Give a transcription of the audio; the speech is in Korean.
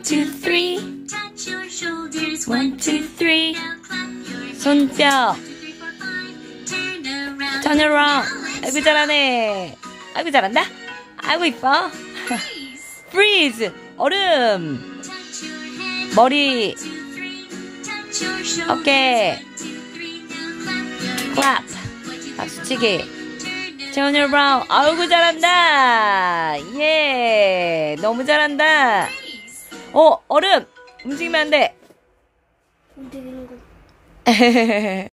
two, three. One, two, three. 손뼉. Turn around. 아이고 잘하네. 아이고 잘한다. 아이고 이뻐. Freeze. 얼음. 머리. 어깨. Clap. 박수치기. Turn around. 아이고 잘한다. 예. 너무 잘한다. 얼음. 움직이면 안 돼. 움직이는 거.